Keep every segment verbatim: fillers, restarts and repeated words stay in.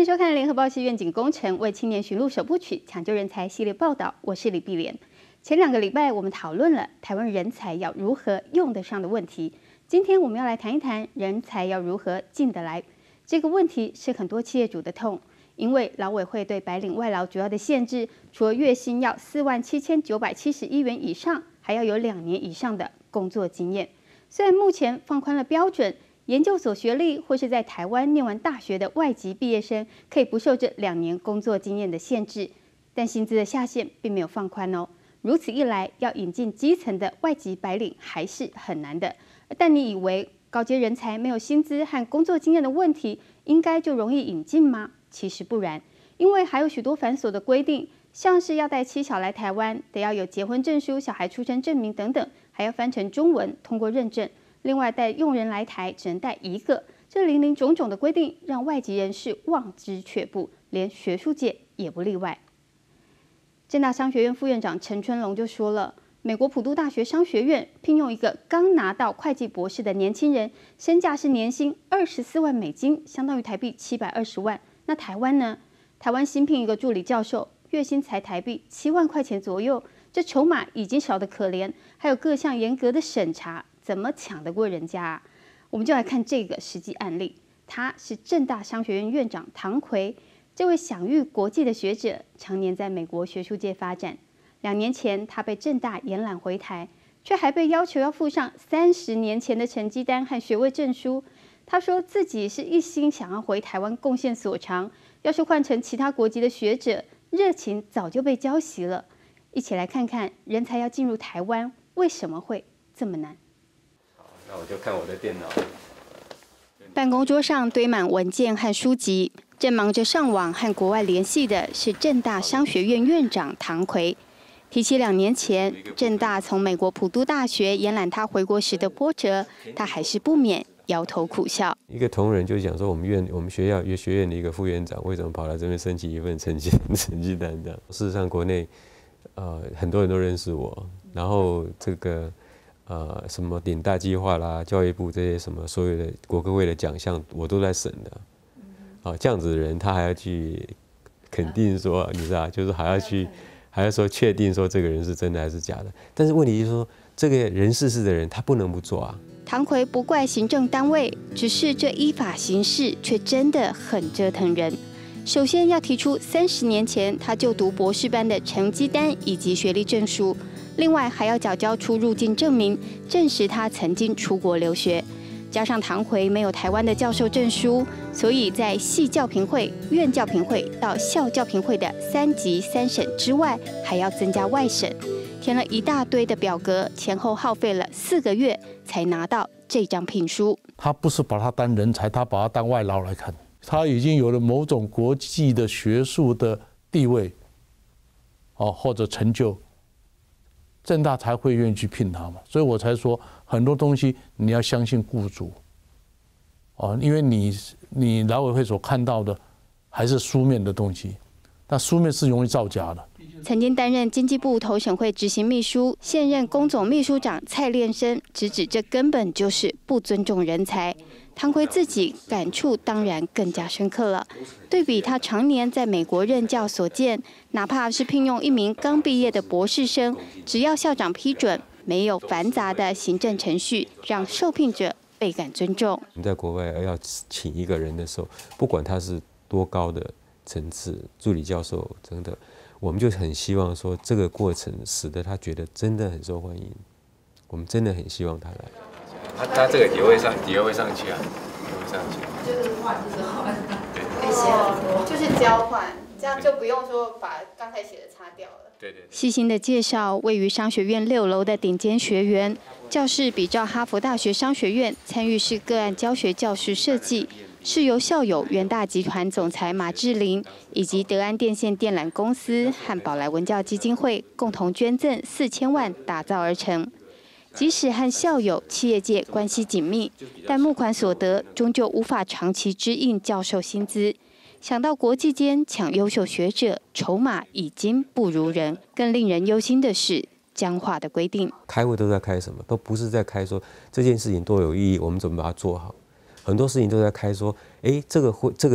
收看联合报系愿景工程为青年寻路首部曲抢救人才系列报道，我是李碧莲。前两个礼拜我们讨论了台湾人才要如何用得上的问题，今天我们要来谈一谈人才要如何进得来。这个问题是很多企业主的痛，因为劳委会对白领外劳主要的限制，除了月薪要四万七千九百七十一元以上，还要有两年以上的工作经验。虽然目前放宽了标准，研究所学历或是在台湾念完大学的外籍毕业生可以不受这两年工作经验的限制，但薪资的下限并没有放宽哦。如此一来，要引进基层的外籍白领还是很难的。但你以为高阶人才没有薪资和工作经验的问题，应该就容易引进吗？其实不然，因为还有许多繁琐的规定，像是要带妻小来台湾，得要有结婚证书、小孩出生证明等等，还要翻成中文通过认证。另外，带佣人来台只能带一个，这林林种种的规定让外籍人士望之却步，连学术界也不例外。政大商学院副院长陈春龙就说了，美国普渡大学商学院聘用一个刚拿到会计博士的年轻人，身价是年薪二十四万美金，相当于台币七百二十万。那台湾呢？台湾新聘一个助理教授，月薪才台币七万块钱左右，这筹码已经少得可怜，还有各项严格的审查。怎么抢得过人家啊？我们就来看这个实际案例。他是政大商学院院长唐奎，这位享誉国际的学者，常年在美国学术界发展。两年前，他被政大延揽回台，却还被要求要附上三十年前的成绩单和学位证书。他说自己是一心想要回台湾贡献所长，要是换成其他国籍的学者，热情早就被浇熄了。一起来看看人才要进入台湾，为什么会这么难？ 那我就看我的电脑。 办公桌上堆满文件和书籍，正忙着上网和国外联系的是政大商学院院长唐奎。提起两年前政大从美国普渡大学延揽他回国时的波折，他还是不免摇头苦笑。 一个同仁就讲说，我们院我们学校学院的一个副院长，为什么跑来这边申请一份成绩成绩单这样？事实上，国内呃很多人都认识我，然后这个。呃，什么顶大计划啦，教育部这些什么所有的国科会的奖项，我都在审的。啊，这样子的人，他还要去肯定说，你知道，就是还要去，还要说确定说这个人是真的还是假的。但是问题就是说，这个人事事的人，他不能不做啊。 唐奎不怪行政单位，只是这依法行事却真的很折腾人。首先要提出三十年前他就读博士班的成绩单以及学历证书。另外还要缴交出入境证明，证实他曾经出国留学。加上唐奎没有台湾的教授证书，所以在系教评会、院教评会到校教评会的三级三审之外，还要增加外审，填了一大堆的表格，前后耗费了四个月才拿到这张聘书。 他不是把他当人才，他把他当外劳来看。他已经有了某种国际的学术的地位，哦，或者成就。政大才会愿意去聘他嘛，所以我才说很多东西你要相信雇主，哦，因为你你劳委会所看到的还是书面的东西，但书面是容易造假的。 曾经担任经济部投审会执行秘书、现任工总秘书长蔡炼生直指这根本就是不尊重人才。唐奎自己感触当然更加深刻了。对比他常年在美国任教所见，哪怕是聘用一名刚毕业的博士生，只要校长批准，没有繁杂的行政程序，让受聘者倍感尊重。 你在国外要请一个人的时候，不管他是多高的层次，助理教授等等，我们就很希望说这个过程使得他觉得真的很受欢迎，我们真的很希望他来。他他这个也会上，也会上去啊，也会上去。 就是换，就是换。对，哦，就是交换，这样就不用说把刚才写的擦掉了。对对。细心的介绍，位于商学院六楼的顶尖学员，教室比照哈佛大学商学院，参与式个案教学教室设计。是由校友元大集团总裁马志霖以及德安电线电缆公司和宝来文教基金会共同捐赠四千万打造而成。即使和校友、企业界关系紧密，但募款所得终究无法长期支应教授薪资。想到国际间抢优秀学者，筹码已经不如人。更令人忧心的是僵化的规定。 开会都在开什么？都不是在开说这件事情多有意义，我们怎么把它做好。很多事情都在开说，哎，这个会这个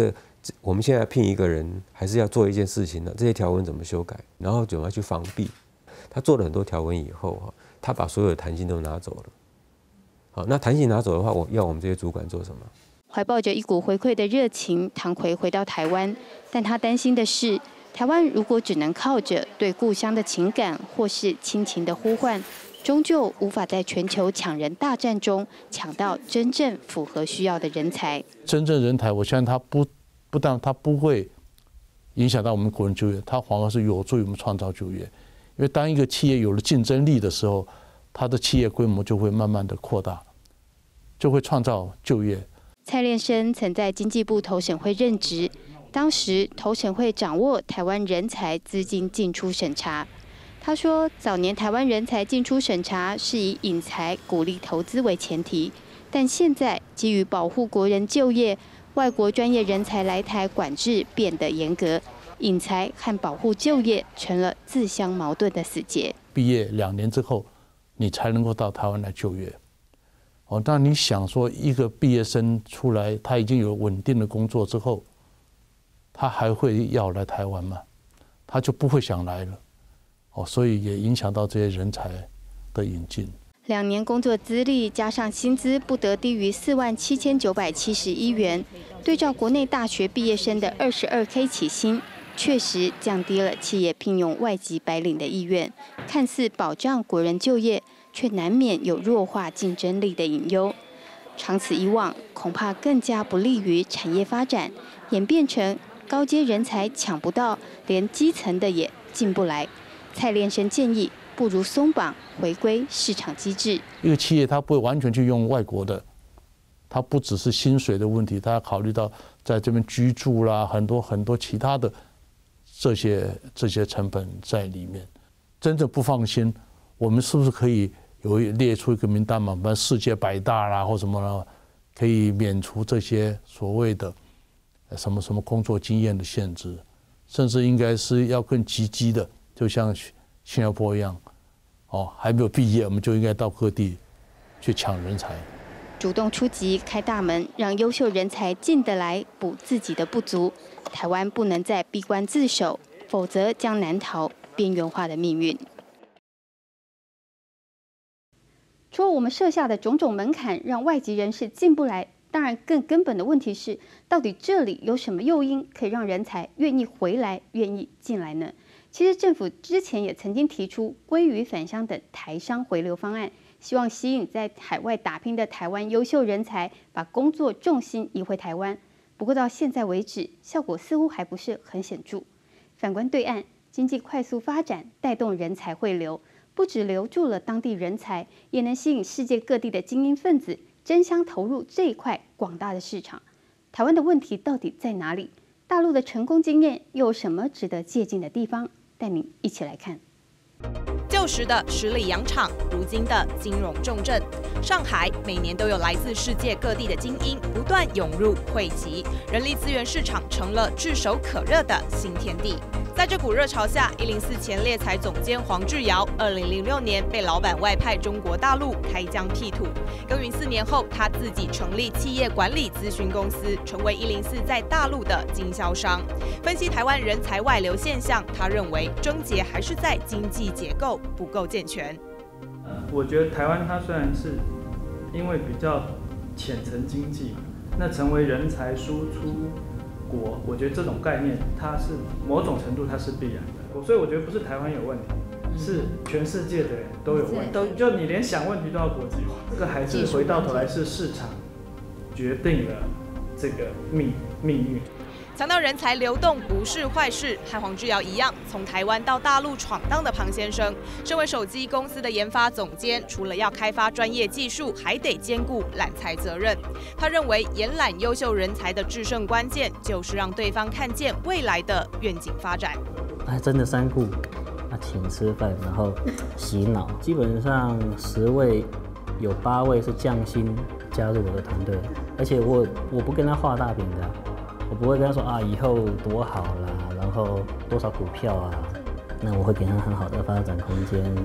我们现在聘一个人，还是要做一件事情呢？这些条文怎么修改，然后怎么样去防弊？他做了很多条文以后哈，他把所有的弹性都拿走了。好，那弹性拿走的话，我要我们这些主管做什么？ 怀抱着一股回馈的热情，唐奎回到台湾，但他担心的是，台湾如果只能靠着对故乡的情感或是亲情的呼唤，终究无法在全球抢人大战中抢到真正符合需要的人才。 真正人才，我相信他不不但他不会影响到我们国人就业，他反而是有助于我们创造就业。因为当一个企业有了竞争力的时候，它的企业规模就会慢慢的扩大，就会创造就业。 蔡炼生曾在经济部投审会任职，当时投审会掌握台湾人才资金进出审查。他说，早年台湾人才进出审查是以引才、鼓励投资为前提，但现在基于保护国人就业，外国专业人才来台管制变得严格，引才和保护就业成了自相矛盾的死结。 毕业两年之后，你才能够到台湾来就业。哦，那你想说，一个毕业生出来，他已经有稳定的工作之后，他还会要来台湾吗？他就不会想来了。哦，所以也影响到这些人才的引进。 两年工作资历加上薪资不得低于四万七千九百七十一元，对照国内大学毕业生的二十二 K 起薪，确实降低了企业聘用外籍白领的意愿。看似保障国人就业，却难免有弱化竞争力的隐忧。长此以往，恐怕更加不利于产业发展，演变成高阶人才抢不到，连基层的也进不来。蔡炼生建议，不如松绑，回归市场机制。 一个企业它不会完全去用外国的，它不只是薪水的问题，它要考虑到在这边居住啦，很多很多其他的这些这些成本在里面。真正不放心，我们是不是可以有列出一个名单嘛？比如世界百大啦或什么啦，可以免除这些所谓的什么什么工作经验的限制，甚至应该是要更积极的，就像新加坡一样，哦，还没有毕业，我们就应该到各地去抢人才， 主动出击，开大门，让优秀人才进得来，补自己的不足。台湾不能再闭关自守，否则将难逃边缘化的命运。除了我们设下的种种门槛，让外籍人士进不来，当然更根本的问题是，到底这里有什么诱因可以让人才愿意回来、愿意进来呢？其实政府之前也曾经提出鲑鱼返乡等台商回流方案，希望吸引在海外打拼的台湾优秀人才，把工作重心移回台湾。不过到现在为止，效果似乎还不是很显著。反观对岸，经济快速发展，带动人才汇流，不只留住了当地人才，也能吸引世界各地的精英分子争相投入这一块广大的市场。台湾的问题到底在哪里？大陆的成功经验又有什么值得借鉴的地方？带您一起来看。 旧时的十里洋场，如今的金融重镇，上海每年都有来自世界各地的精英不断涌入汇集，人力资源市场成了炙手可热的新天地。在这股热潮下，一零四前猎才总监黄志尧，二零零六年被老板外派中国大陆开疆辟土。耕耘四年后，他自己成立企业管理咨询公司，成为一零四在大陆的经销商。分析台湾人才外流现象，他认为症结还是在经济结构不够健全。 呃，我觉得台湾它虽然是因为比较浅层经济，那成为人才输出国，我觉得这种概念它是某种程度它是必然的，所以我觉得不是台湾有问题，是全世界的人都有问题，就你连想问题都要国际化，这个还是回到头来是市场决定了这个命命运。 强调人才流动不是坏事，和黄志尧一样，从台湾到大陆闯荡的庞先生，身为手机公司的研发总监，除了要开发专业技术，还得兼顾揽才责任。他认为，延揽优秀人才的制胜关键，就是让对方看见未来的愿景发展。 哎，真的三顾，啊，请吃饭，然后洗脑，基本上十位有八位是降薪加入我的团队，而且我我不跟他画大饼的。我不会跟他说啊，以后多好啦，然后多少股票啊，那我会给他很好的发展空间。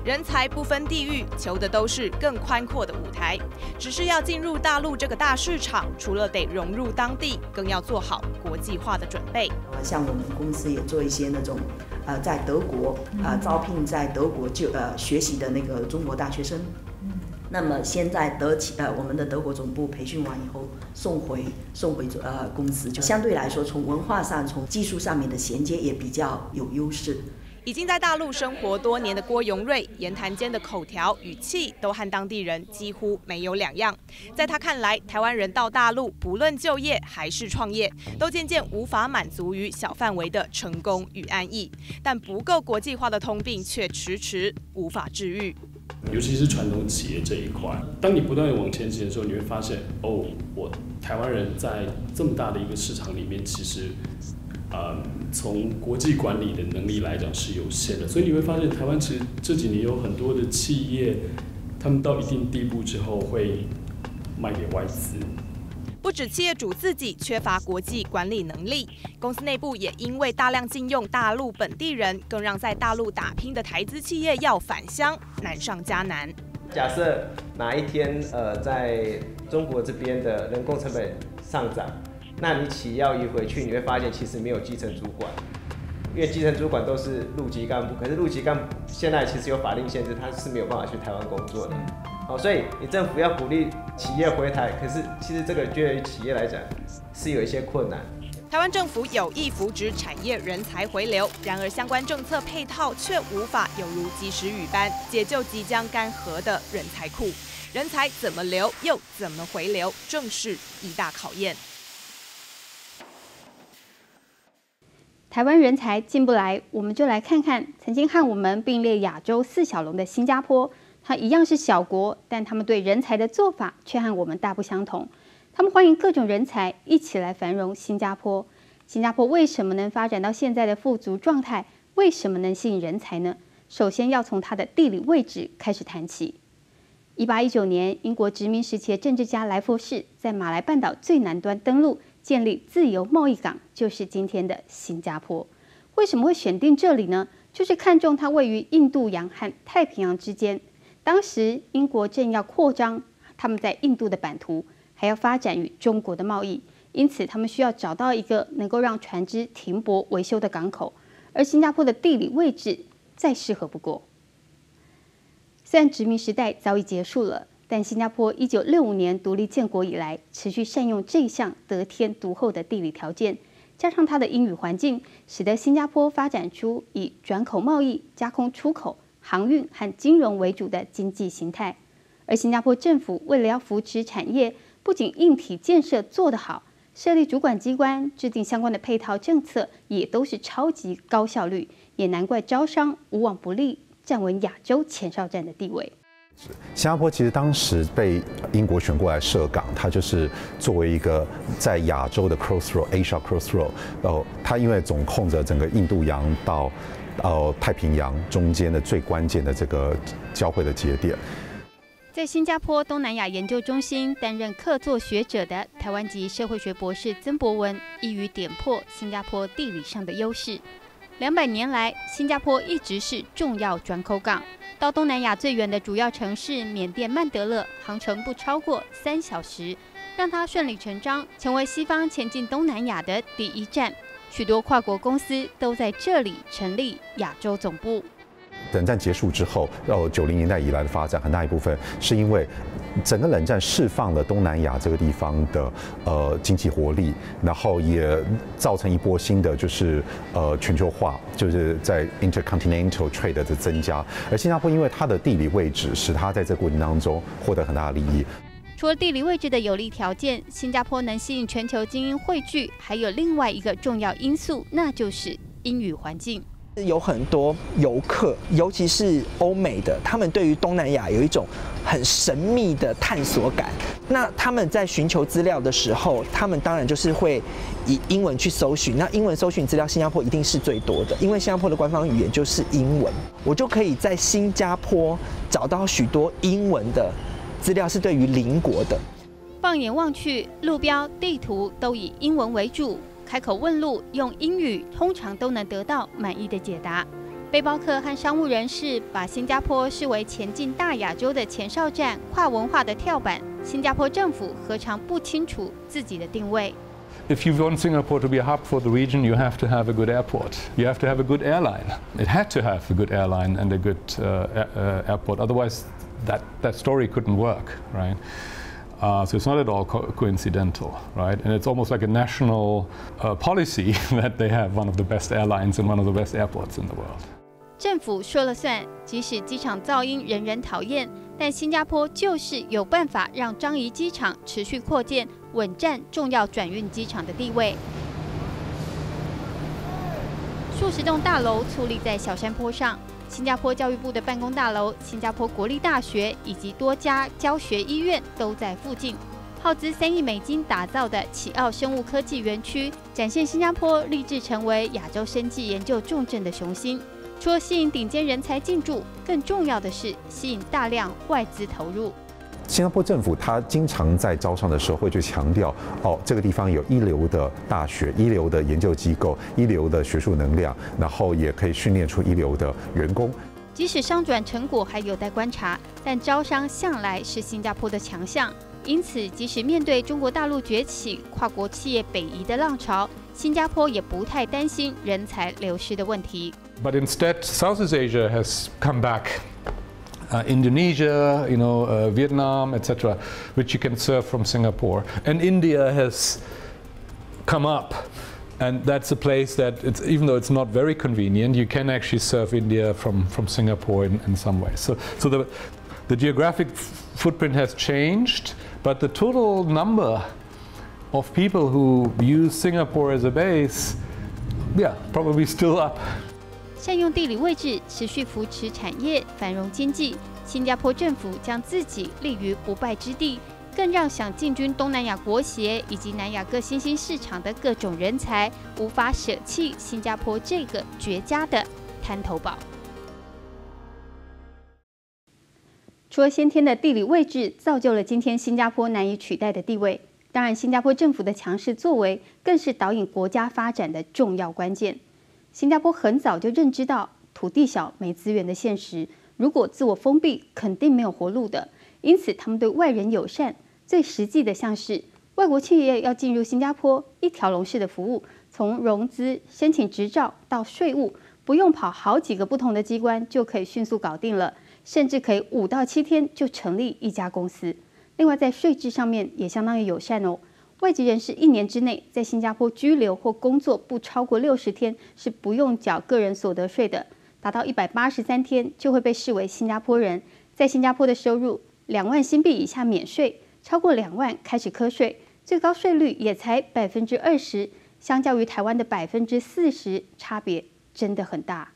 人才不分地域，求的都是更宽阔的舞台。只是要进入大陆这个大市场，除了得融入当地，更要做好国际化的准备。 像我们公司也做一些那种，呃，在德国呃招聘在德国就呃学习的那个中国大学生。那么现在德企呃我们的德国总部培训完以后送回送回呃公司，就相对来说从文化上、从技术上面的衔接也比较有优势。 已经在大陆生活多年的郭荣瑞，言谈间的口条、语气都和当地人几乎没有两样。在他看来，台湾人到大陆，不论就业还是创业，都渐渐无法满足于小范围的成功与安逸，但不够国际化的通病却迟迟无法治愈。 尤其是传统企业这一块，当你不断的往前行的时候，你会发现，哦，我台湾人在这么大的一个市场里面，其实。呃，从国际管理的能力来讲是有限的，所以你会发现台湾其实这几年有很多的企业，他们到一定地步之后会卖给外资。 不止企业主自己缺乏国际管理能力，公司内部也因为大量禁用大陆本地人，更让在大陆打拼的台资企业要返乡难上加难。 假设哪一天呃，在中国这边的人工成本上涨。那你企业要一回去，你会发现其实没有基层主管，因为基层主管都是陆级干部，可是陆级干部现在其实有法令限制，他是没有办法去台湾工作的。哦，所以你政府要鼓励企业回台，可是其实这个对于企业来讲是有一些困难。 台湾政府有意扶植产业人才回流，然而相关政策配套却无法有如及时雨般解救即将干涸的人才库。人才怎么留，又怎么回流，正是一大考验。 台湾人才进不来，我们就来看看曾经和我们并列亚洲四小龙的新加坡。它一样是小国，但他们对人才的做法却和我们大不相同。他们欢迎各种人才一起来繁荣新加坡。新加坡为什么能发展到现在的富足状态？为什么能吸引人才呢？首先要从它的地理位置开始谈起。一八一九年，英国殖民时期的政治家莱佛士在马来半岛最南端登陆。建立自由贸易港，就是今天的新加坡。为什么会选定这里呢？就是看中它位于印度洋和太平洋之间。当时英国正要扩张他们在印度的版图，还要发展与中国的贸易，因此他们需要找到一个能够让船只停泊维修的港口。而新加坡的地理位置再适合不过。虽然殖民时代早已结束了，但新加坡一九六五年独立建国以来，持续善用这项得天独厚的地理条件，加上它的英语环境，使得新加坡发展出以转口贸易、加工出口、航运和金融为主的经济形态。而新加坡政府为了要扶持产业，不仅硬体建设做得好，设立主管机关、制定相关的配套政策，也都是超级高效率，也难怪招商无往不利，站稳亚洲前哨站的地位。 新加坡其实当时被英国选过来设港，它就是作为一个在亚洲的 crossroad，Asia crossroad， 然后它因为总控着整个印度洋到呃太平洋中间的最关键的这个交汇的节点。 在新加坡东南亚研究中心担任客座学者的台湾籍社会学博士曾博文，一语点破新加坡地理上的优势。两百年来，新加坡一直是重要转口港。到东南亚最远的主要城市缅甸曼德勒，航程不超过三小时，让它顺理成章成为西方前进东南亚的第一站。许多跨国公司都在这里成立亚洲总部。 冷战结束之后，到九零年代以来的发展，很大一部分是因为整个冷战释放了东南亚这个地方的呃经济活力，然后也造成一波新的就是呃全球化，就是在 intercontinental trade 的增加。而新加坡因为它的地理位置，使它在这个过程当中获得很大的利益。 除了地理位置的有利条件，新加坡能吸引全球精英汇聚，还有另外一个重要因素，那就是英语环境。 有很多游客，尤其是欧美的，他们对于东南亚有一种很神秘的探索感。那他们在寻求资料的时候，他们当然就是会以英文去搜寻。那英文搜寻资料，新加坡一定是最多的，因为新加坡的官方语言就是英文。我就可以在新加坡找到许多英文的资料，是对于邻国的。 放眼望去，路标、地图都以英文为主。开口问路用英语，通常都能得到满意的解答。 背包客和商务人士把新加坡视为前进大亚洲的前哨站、跨文化的跳板。新加坡政府何尝不清楚自己的定位？ If you want Singapore to be a hub for the region, you have to have a good airport. You have to have a good airline. It had to have a good airline and a good uh, uh, airport. Otherwise, that, that story couldn't work, right? Uh, so it's not at all co coincidental, right? And it's almost like a national uh, policy that they have one of the best airlines and one of the best airports in the world. 政府说了算，即使机场噪音人人讨厌，但新加坡就是有办法让樟宜机场持续扩建，稳占重要转运机场的地位。数十栋大楼矗立在小山坡上，新加坡教育部的办公大楼、新加坡国立大学以及多家教学医院都在附近。耗资三亿美金打造的启奥生物科技园区，展现新加坡立志成为亚洲生技研究重镇的雄心。 除了吸引顶尖人才进驻，更重要的是吸引大量外资投入。 新加坡政府它经常在招商的时候会去强调，哦，这个地方有一流的大学、一流的研究机构、一流的学术能量，然后也可以训练出一流的员工。 即使商转成果还有待观察，但招商向来是新加坡的强项。因此，即使面对中国大陆崛起、跨国企业北移的浪潮，新加坡也不太担心人才流失的问题。 But instead, Southeast Asia has come back. Uh, Indonesia, you know, uh, Vietnam, et cetera, which you can serve from Singapore, and India has come up, and that's a place that, it's, even though it's not very convenient, you can actually serve India from from Singapore in, in some ways. So, so the the geographic footprint has changed, but the total number of people who use Singapore as a base, yeah, probably still up. 善用地理位置，持续扶持产业繁荣经济。新加坡政府将自己立于不败之地，更让想进军东南亚国协以及南亚各新兴市场的各种人才无法舍弃新加坡这个绝佳的滩头堡。除了先天的地理位置造就了今天新加坡难以取代的地位，当然，新加坡政府的强势作为更是导引国家发展的重要关键。 新加坡很早就认知到土地小、没资源的现实，如果自我封闭，肯定没有活路的。因此，他们对外人友善。最实际的，像是外国企业要进入新加坡，一条龙式的服务，从融资、申请执照到税务，不用跑好几个不同的机关，就可以迅速搞定了，甚至可以五到七天就成立一家公司。另外，在税制上面也相当于友善哦。 外籍人士一年之内在新加坡居留或工作不超过六十天是不用缴个人所得税的，达到一百八十三天就会被视为新加坡人。在新加坡的收入两万新币以下免税，超过两万开始课税，最高税率也才百分之二十，相较于台湾的百分之四十，差别真的很大。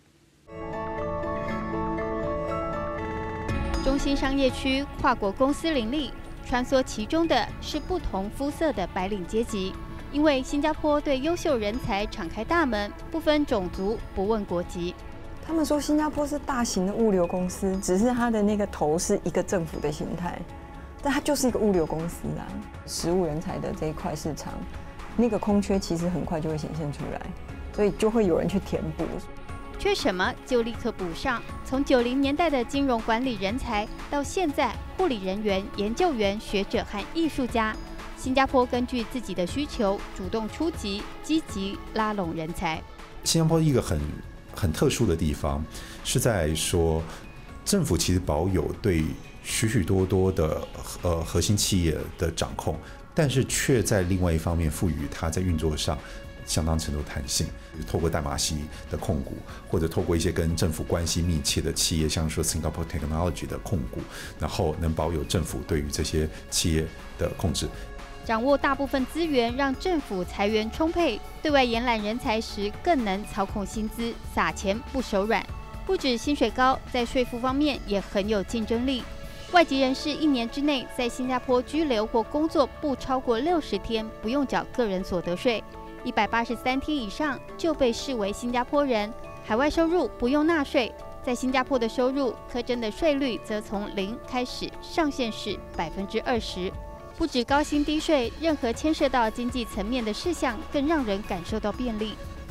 中心商业区跨国公司林立。 穿梭其中的是不同肤色的白领阶级，因为新加坡对优秀人才敞开大门，不分种族，不问国籍。 他们说新加坡是大型的物流公司，只是它的那个头是一个政府的形态，但它就是一个物流公司啊。食物人才的这一块市场，那个空缺其实很快就会显现出来，所以就会有人去填补。 缺什么就立刻补上。从九零年代的金融管理人才，到现在护理人员、研究员、学者和艺术家，新加坡根据自己的需求主动出击，积极拉拢人才。 新加坡一个很很特殊的地方，是在说政府其实保有对许许多多的呃核心企业的掌控，但是却在另外一方面赋予它在运作上。 相当程度弹性，透过淡马锡的控股，或者透过一些跟政府关系密切的企业，像说 Singapore Technology 的控股，然后能保有政府对于这些企业的控制。 掌握大部分资源，让政府财源充沛，对外延揽人才时更能操控薪资，撒钱不手软。不止薪水高，在税负方面也很有竞争力。外籍人士一年之内在新加坡居留或工作不超过六十天，不用缴个人所得税。 一百八十三天以上就被视为新加坡人，海外收入不用纳税。在新加坡的收入课征的税率则从零开始，上限是百分之二十。不止高薪低税，任何牵涉到经济层面的事项更让人感受到便利。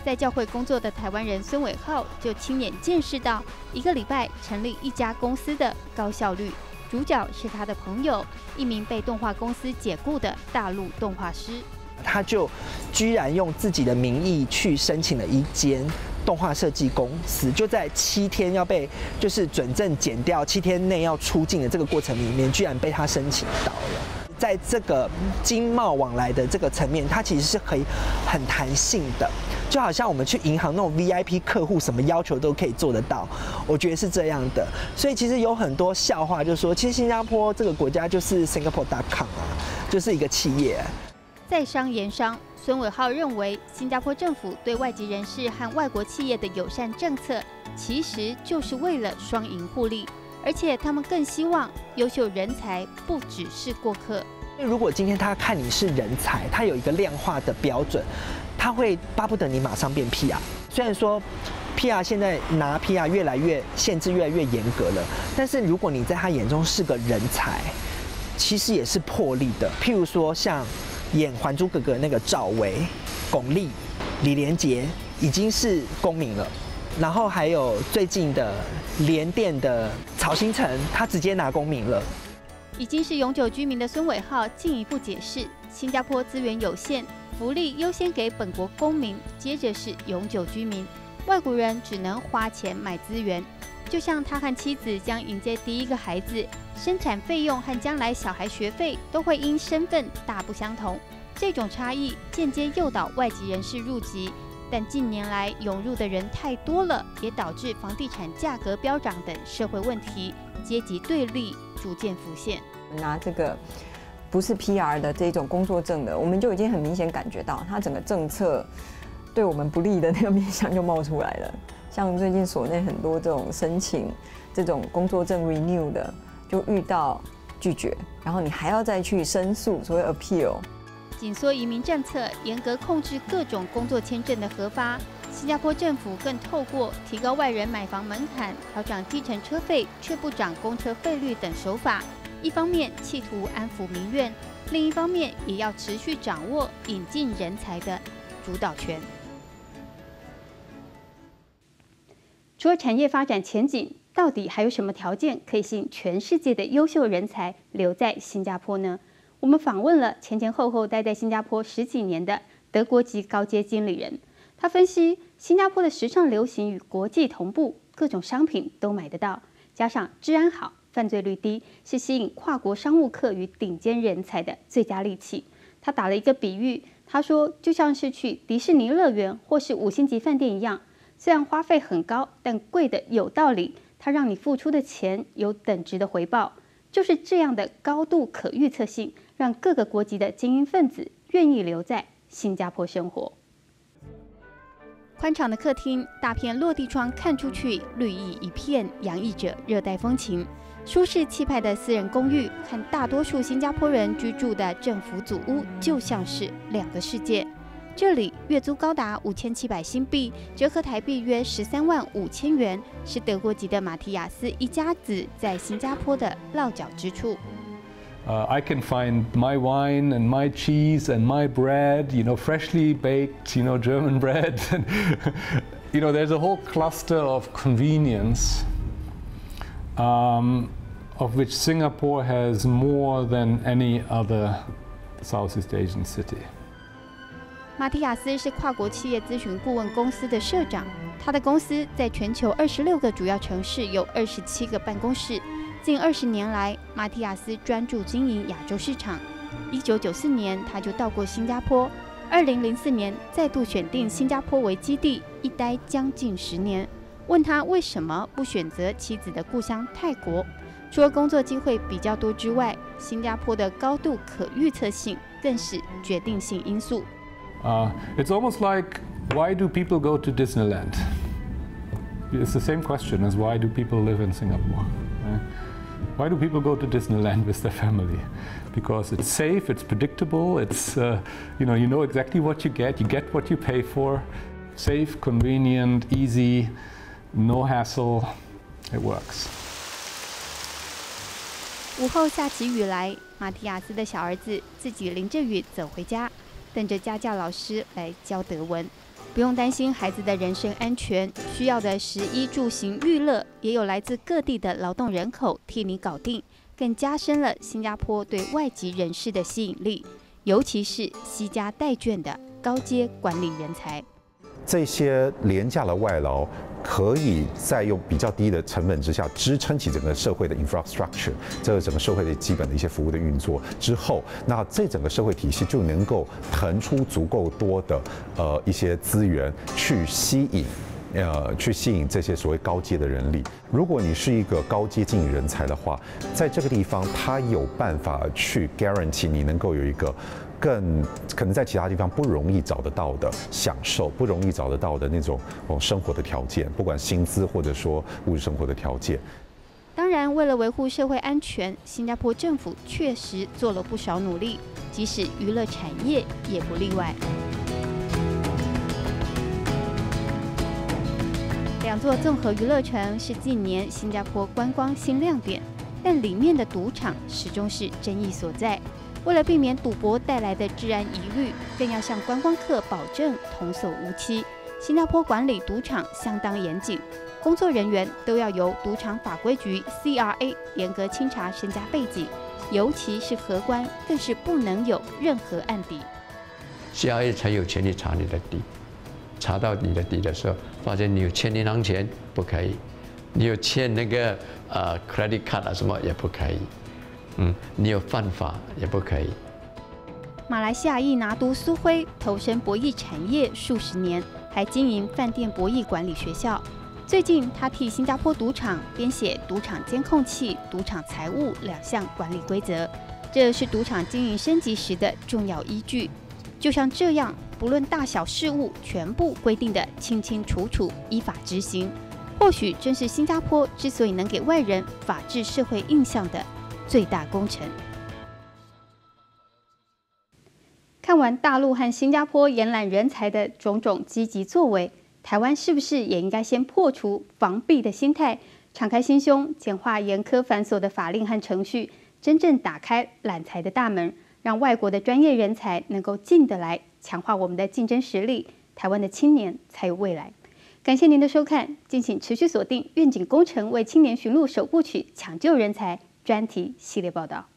在教会工作的台湾人孙伟浩就亲眼见识到一个礼拜成立一家公司的高效率。主角是他的朋友，一名被动画公司解雇的大陆动画师。 他就居然用自己的名义去申请了一间动画设计公司，就在七天要被就是准证检调，七天内要出境的这个过程里面，居然被他申请到了。在这个经贸往来的这个层面，它其实是可以很弹性的，就好像我们去银行那种 V I P 客户，什么要求都可以做得到。我觉得是这样的，所以其实有很多笑话，就是说，其实新加坡这个国家就是 Singapore dot com 啊，就是一个企业。 在商言商，孙伟浩认为，新加坡政府对外籍人士和外国企业的友善政策，其实就是为了双赢互利。而且他们更希望优秀人才不只是过客。 如果今天他看你是人才，他有一个量化的标准，他会巴不得你马上变 P R。虽然说 P R 现在拿 P R 越来越限制越来越严格了，但是如果你在他眼中是个人才，其实也是魄力的。譬如说像演《还珠格格》那个赵薇、巩俐、李连杰，已经是公民了。然后还有最近的联电的曹兴诚，他直接拿公民了。 已经是永久居民的孙伟浩进一步解释，新加坡资源有限，福利优先给本国公民，接着是永久居民，外国人只能花钱买资源。就像他和妻子将迎接第一个孩子，生产费用和将来小孩学费都会因身份大不相同，这种差异间接诱导外籍人士入籍。但近年来涌入的人太多了，也导致房地产价格飙涨等社会问题，阶级对立逐渐浮现。 拿这个不是 P R 的这种工作证的，我们就已经很明显感觉到，它整个政策对我们不利的那个面向就冒出来了。像最近所内很多这种申请这种工作证 renew 的，就遇到拒绝，然后你还要再去申诉，所谓 appeal。 紧缩移民政策，严格控制各种工作签证的核发。新加坡政府更透过提高外人买房门槛、调涨计程车费却不涨公车费率等手法，一方面企图安抚民怨，另一方面也要持续掌握引进人才的主导权。除了产业发展前景，到底还有什么条件可以吸引全世界的优秀人才留在新加坡呢？我们访问了前前后后待在新加坡十几年的德国籍高阶经理人，他分析新加坡的时尚流行与国际同步，各种商品都买得到，加上治安好、犯罪率低，是吸引跨国商务客与顶尖人才的最佳利器。他打了一个比喻，他说就像是去迪士尼乐园或是五星级饭店一样，虽然花费很高，但贵的有道理，它让你付出的钱有等值的回报。就是这样的高度可预测性，让各个国籍的精英分子愿意留在新加坡生活。宽敞的客厅，大片落地窗看出去，绿意一片，洋溢着热带风情。舒适气派的私人公寓和大多数新加坡人居住的政府组屋，就像是两个世界。这里月租高达五千七百新币，折合台币约十三万五千元，是德国籍的马提亚斯一家子在新加坡的落脚之处。 Uh, I can find my wine and my cheese and my bread, you know, freshly baked, you know, German bread. And, you know, there's a whole cluster of convenience, um, of which Singapore has more than any other Southeast Asian city. 马提亚斯是跨国企业咨询顾问公司的社长，他的公司在全球二十六个主要城市有二十七个办公室。近二十年来，马提亚斯专注经营亚洲市场。一九九四年，他就到过新加坡。二零零四年，再度选定新加坡为基地，一待将近十年。问他为什么不选择妻子的故乡泰国？除了工作机会比较多之外，新加坡的高度可预测性更是决定性因素。 Uh, it's almost like, why do people go to Disneyland? It's the same question as why do people live in Singapore? Uh, why do people go to Disneyland with their family? Because it's safe, it's predictable, it's, uh, you know, you know exactly what you get, you get what you pay for. Safe, convenient, easy, no hassle, it works. 午后下起雨来，马提亚斯的小儿子自己淋着雨走回家。等着家教老师来教德文， 不用担心孩子的人身安全，需要的食衣住行娱乐，也有来自各地的劳动人口替你搞定，更加深了新加坡对外籍人士的吸引力，尤其是惜家带眷的高阶管理人才。 这些廉价的外劳可以在用比较低的成本之下支撑起整个社会的 infrastructure， 这个整个社会的基本的一些服务的运作之后，那这整个社会体系就能够腾出足够多的呃一些资源去吸引。呃，去吸引这些所谓高阶的人力。如果你是一个高阶经理人才的话，在这个地方，他有办法去 guarantee 你能够有一个更可能在其他地方不容易找得到的享受，不容易找得到的那种哦生活的条件，不管薪资或者说物质生活的条件。 当然，为了维护社会安全，新加坡政府确实做了不少努力，即使娱乐产业也不例外。两座综合娱乐城是近年新加坡观光新亮点，但里面的赌场始终是争议所在。为了避免赌博带来的治安疑虑，更要向观光客保证童叟无欺。新加坡管理赌场相当严谨，工作人员都要由赌场法规局 C R A 严格清查身家背景，尤其是荷官更是不能有任何案底。 C R A 才有权利查你的底。查到你的底的时候，发现你有欠银行钱不可以，你有欠那个呃 credit card 啊什么也不可以，嗯，你有犯法也不可以。 马来西亚裔拿督苏辉投身博弈产业数十年，还经营饭店博弈管理学校。最近，他替新加坡赌场编写赌场监控器、赌场财务两项管理规则，这是赌场经营升级时的重要依据。就像这样，不论大小事务，全部规定的清清楚楚，依法执行。或许正是新加坡之所以能给外人法治社会印象的最大功臣。看完大陆和新加坡延揽人才的种种积极作为，台湾是不是也应该先破除防弊的心态，敞开心胸，简化严苛繁琐的法令和程序，真正打开揽才的大门？让外国的专业人才能够进得来，强化我们的竞争实力，台湾的青年才有未来。感谢您的收看，敬请持续锁定愿景工程为青年寻路首部曲抢救人才专题系列报道。